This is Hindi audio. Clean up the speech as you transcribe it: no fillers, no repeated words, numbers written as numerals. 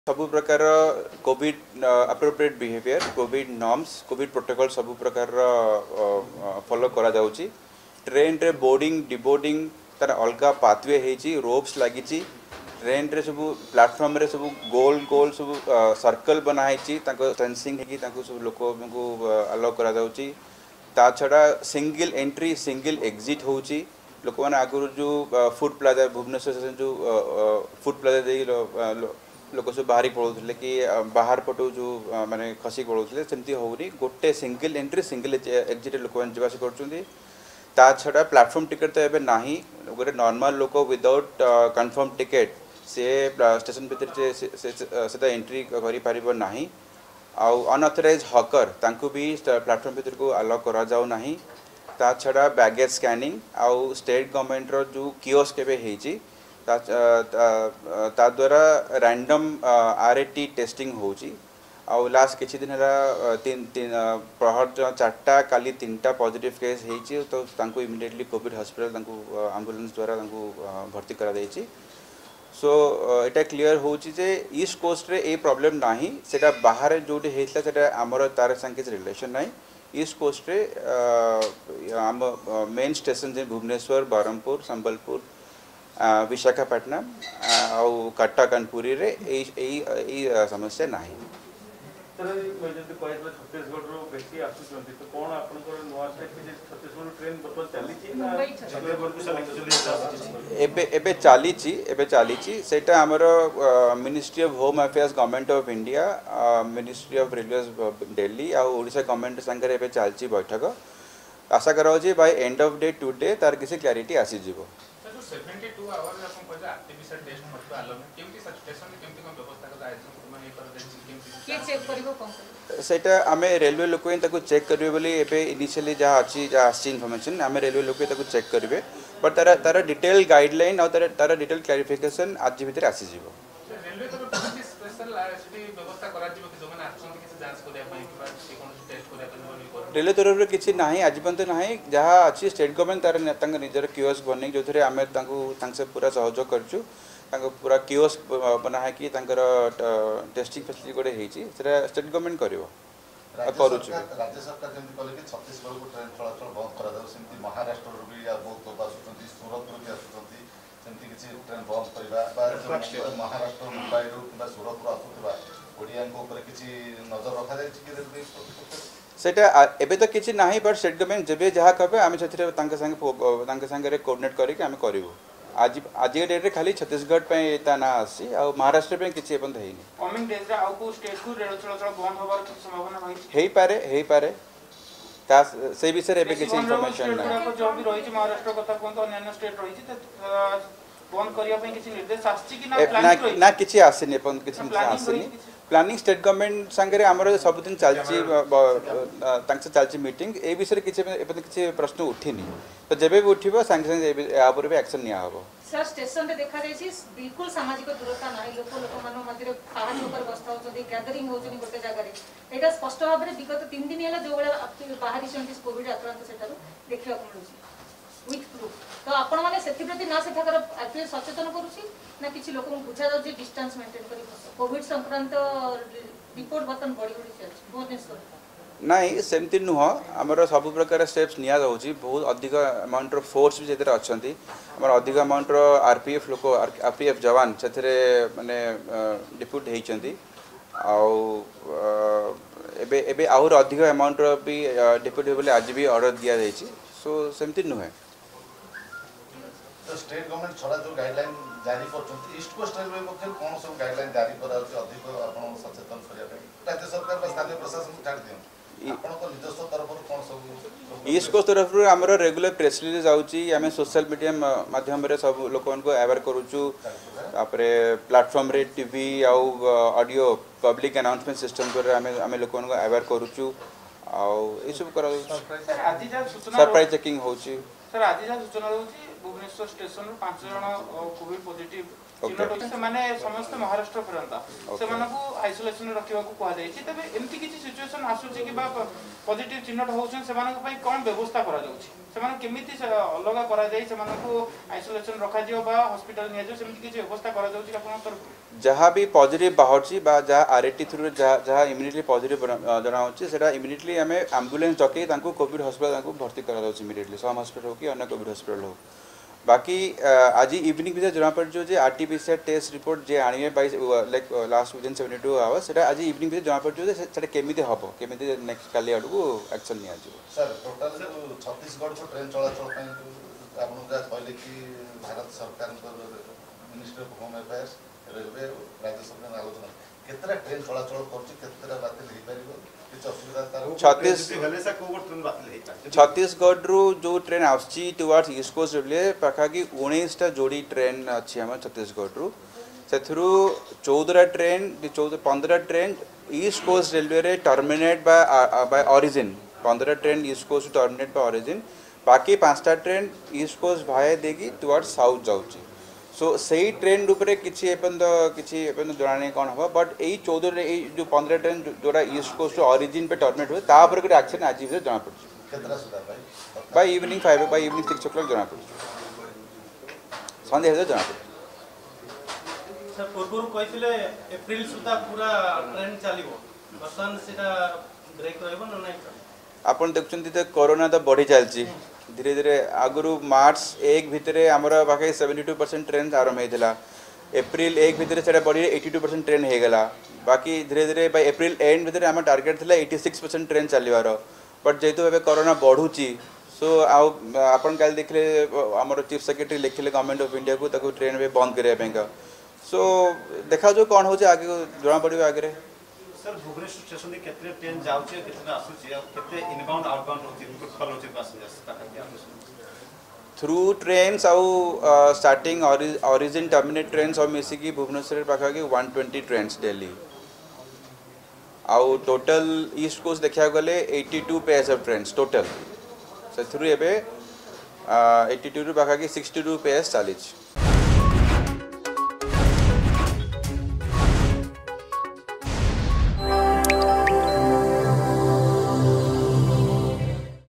सबु प्रकार covid appropriate behaviour covid norms covid protocol सबु प्रकार फॉलो करा जाउची ट्रेन रे बोर्डिंग डिबोर्डिंग तार अलगा पाथवे हेची रोप्स लागिची ट्रेन रे सब प्लेटफॉर्म रे सब गोल गोल सब सर्कल बना हेची ताको फेंसिंग हेकी ताको सब लोक को अलाउ करा जाउची ता छडा सिंगल एंट्री सिंगल एग्जिट होची लोक माने आगुर जो फूड प्लाजा भुवनेश्वर जो फूड प्लाजा दे लोक सब बाहरी पड़ोले कि बाहर पटू जो माने खसी पड़ोले सेमती होनी गोटे सिंगल एंट्री सिंगल एग्जिट लोक मैंने जावास कर छड़ा प्लेटफॉर्म टिकेट तो एवं ना गोटे नॉर्मल लोक विदाउट कन्फर्म टिकेट से स्टेशन भितर से एंट्री कर ना आउ अनऑथराइज हकर तांको भी प्लेटफॉर्म भितर को अलाउ करा जाऊ नाही ता छड़ा बैगेज स्कैनिंग आउ स्टेट गवर्नमेंट रो जो कियोस्क केबे हेची ता द्वारा रैंडम आरएटी टेस्टिंग होची आउ लास्ट किछि दिन हला तीन प्रहर चारटा काली तीनटा पॉजिटिव केस हेची तो तांको इमिडिएटली कोविड हॉस्पिटल तांको एम्बुलेंस द्वारा तांको भर्ती करा देछि सो एटा क्लियर होची जे ईस्ट कोस्ट रे ए प्रॉब्लम नाही सेटा बाहर जोटे हेतला सेटा हमर तार संगे रिलेशन नाही ईस्ट कोस्ट रे हम मेन स्टेशन जे भुवनेश्वर बरहमपुर संबलपुर विशाखापट्टनम आउ कट्टाकानपुरी रे ए समस्या नाही सर जब कहले छत्तीसगढ़ रो बेसी आसुचंती तो कोन आपनकर नोआ स्टेट के छत्तीसगढ़ ट्रेन बर्तमान चली छी ना छत्तीसगढ़ को सेलेक्ट एबे चाली छी सेटा हमर ministry of home affairs government of India ministry of railways Delhi आ ओडिशा गवर्नमेंट संगे एबे चालची बैठक आशा करा छी by end of day today तार किसी क्लैरिटी आसी जिवो 72 आवर अपन कहले आर्टिफिशियल टेस्ट मत आलो केमती स्टेशन केमती कोन व्यवस्था का आयोजन माने कर देछि केमती के चेक करिवो कोन सेटा आमे रेलवे लोक ताको चेक करिवे बोली एबे इनिशियली जा अछि जा आछि इन्फॉर्मेशन आमे रेलवे लोक ताको चेक करिवे बट तारा डिटेल गाइडलाइन और तारा डिटेल क्लैरिफिकेशन आज भीतर आसी जिवो रेलवे तो स्पेशल आईएसडी व्यवस्था करा जिवो कि जमन आछन कि जांच करिया पई कि कोन टेस्ट करिया पई रेलवे तरफ किसी ना आज पर्यंत ना जहाँ अच्छी स्टेट गवर्नमेंट तार निजर कियोस्क बन जो थे आम से पूरा सहयोग कर पूरा कियोस्क बना है कि टेस्टिंग फैसिलिटी गोटे होती स्टेट गवर्नमेंट कर राज्य सरकार जमी कहले कि छत्तीसगढ़ को ट्रेन चलाचल बंद करा जाऊ सेमती महाराष्ट्र भी बहुत लोग आसुचंती सूरत भी आसुचंती सेमती किसी ट्रेन बंद करबा महाराष्ट्र मुंबई रो किबा सूरत रो आसुतबा ओडिया को ऊपर किसी नजर रखा जाय कि रेलवे सेटा एबे तो किसी ना बट स्टेट गवर्नमेंट जब जहाँ कहे आम से कोऑर्डिनेट करके आम करूँ आज आज डेट रे खाली छत्तीसगढ़ पे ता ना आसी आ महाराष्ट्र पे किसी एबंध हेनी कमिंग डेज रे आउ को स्टेट को रेल चलाचल बंद होबार की संभावना हेई पारे ता से विषय रे किसी इंफॉर्मेशन ना जो भी रही महाराष्ट्र कथा कोन तो अन्य स्टेट रही बंद करिया पे किसी निर्देश आछि कि ना प्लानिंग ना किसी आसीनी अपन किसी आसीनी प्लानिंग स्टेट गवर्नमेंट संगे हमर सब दिन चलची तांसे चलची मीटिंग ए विषय किसी एपन किसी प्रश्न उठिनी तो जेबे भी उठिबो संगे संगे या पर भी एक्शन निया हबो सर स्टेशन रे देखा जाय छी बिल्कुल सामाजिक दूरता नाही लोक मानो मध्य पहाड़ ऊपर बस्ता होचदी गैदरिंग होचनी गोटे जगह रे एटा स्पष्ट भाव रे विगत 3 दिन हैला जो बेला बाहरी संति कोविड आक्रांत सेटारो देखिया को मिलुची विथ प्रूफ तो आपण माने सेति प्रति ना सेठाकर एक्चुअली सचेतन करूची ना किछि लोक बुझा जाउ जे डिस्टेंस मेंटेन करी कोविड संक्रांत रिपोर्ट बतन बड़ी बड़ी चलछि भुवनेश्वर नहीं सेमती नुह आमर सब प्रकार स्टेप्स निया जाउची बहुत अधिक अमाउंट रो फोर्स भी जेतरे अछंती हमर अधिक अमाउंट रो आरपीएफ लोक आरपीएफ जवान सेथरे माने डिप्यूट हेचंती आउ एबे एबे और अधिक अमाउंट रो भी डिप्यूट बोले आज भी ऑर्डर दिया जायछि सो सेमती नुह तो स्टेट गवर्नमेंट छड़ा जो गाइडलाइन जारी करछंती ईस्ट कोस्ट रेलवे पक्ष कोन सब गाइडलाइन जारी करा अधिक आपण सचेतन करिया राज्य सरकार बा स्थानीय प्रशासन को छाड़ दियो आपण को निजस्व तरफ कोन सब ईस्ट कोस्ट तरफ हमर रेगुलर प्रेस रिलीज आउची आमे सोशल मीडिया माध्यम रे सब लोकन को अवेयर करूछु तापरे प्लेटफॉर्म रे टीवी आउ ऑडियो पब्लिक अनाउंसमेंट सिस्टम पर आमे लोकन को अवेयर करूछु आउ ए सब करा सर आज जा सूचना सरप्राइज चेकिंग होची सर आज जा सूचना होची भुवनेश्वर स्टेशन रो 5 जण कोविड पॉजिटिव चिन्हट से माने समस्त महाराष्ट्र फेरंता से मानको आइसोलेशन रखिबा को कहा जाय छी तबे एमती किछि सिचुएशन आसु छी कि बा पॉजिटिव चिन्हट होउछन से मानको पई कोन व्यवस्था करा जाउछि से मानको केमिति अलगा करा जाय से मानको आइसोलेशन रखा जियो बा हॉस्पिटल निया जो सेमती किछि व्यवस्था करा जाउछि आपन तरफ जहाँ भी पॉजिटिव बाहरची बा जहाँ आरटी थ्रू जहाँ इमिडिएटली पॉजिटिव जना होची सेटा इमिडिएटली हमें एम्बुलेंस डके तांको कोविड हॉस्पिटल तांको भर्ती करा जाउछि इमिडिएटली सम हॉस्पिटल हो कि अन्य कोविड हॉस्पिटल हो बाकी आज इवनिंग भी जना पड़ जो आरटीपीसीआर टेस्ट रिपोर्ट जे आनिए by like last within 72 hours सेटा आज इवनिंग भी जना पड़ जो सेटा केमिति हबो केमिति नेक्स्ट काली आडू एक्शन निया जो सर टोटल छत्तीसगढ़ को ट्रेन चलाचल पई आपन जा कहले कि भारत सरकार minister of home affairs railway राज्य सरकार आलोचना केतरा ट्रेन चलाचल करछि केतरा बातिल हे परिबो किछ असुविधा तार छत्तीसगढ़ रु जो ट्रेन आछि टुवर्ड्स ईस्ट कोस्ट रेलवे पाखा कि 19 टा जोड़ी ट्रेन अछि हम छत्तीसगढ़ रु सेथरु 14 train 15 train east coast railway रे terminate by origin 15 train east coast terminate by origin बाकी 5टा ट्रेन ईस्ट कोस्ट भाया देगी टुवर्ड्स साउथ जाउछि सो सही ट्रेन रूपरे किछि एपन जना नहीं कौन हम बट यही 14 जो 15 ट्रेन जोड़ा ईस्ट कोस्ट ओरिजिन पे टर्मिनेट हुए तापर गोटे एक्शन आज भी जना पड़ by evening 5 by evening 6 o'clock जना पड़ संध्या जना पड़ सर पूर्व कहिथिले एप्रिल सुधा पूरा ट्रेन चलिबो वर्तमान सेटा ब्रेक रहबो न नै आपन देखछन त कोरोना तो बढ़ी चलची धीरे धीरे आगुरु मार्च 1 भितरे हमर बाके 72% ट्रेन आरंभ हेतिला एप्रिल 1 भितरे सेटा बढ़ी 82% ट्रेन हे गेला बाकी धीरे धीरे बाय एप्रिल एंड भितरे हमर टारगेट थिला 86% ट्रेन चलिवार बट जेतु एबे कोरोना बढ़ुची सो आपन काल देखले हमर चीफ सेक्रेटरी लिखले गवर्नमेंट ऑफ इंडिया को ताको ट्रेन में बंद करे पेंका सो देखा जो कोन होचे आगे जणा पड़िबो आगे सर भुवनेश्वर स्टेशन केतने ट्रेन जाउचे केतने आसुचे केते इनबाउंड आउटबाउंड होची फॉलो होची पैसेंजर्स ताकि थ्रू ट्रेन्स आउ स्टार्टिंग ओरिजिन टर्मिनेट ट्रेन्स और मिसी की भुवनेश्वर पाखा की 120 ट्रेन्स डेली आउ टोटल ईस्ट कोस्ट देखा गले 82 पेयर्स ऑफ ट्रेन्स टोटल से थ्रू एबे 82 रु पाखा की 62 पेयर्स चलीछ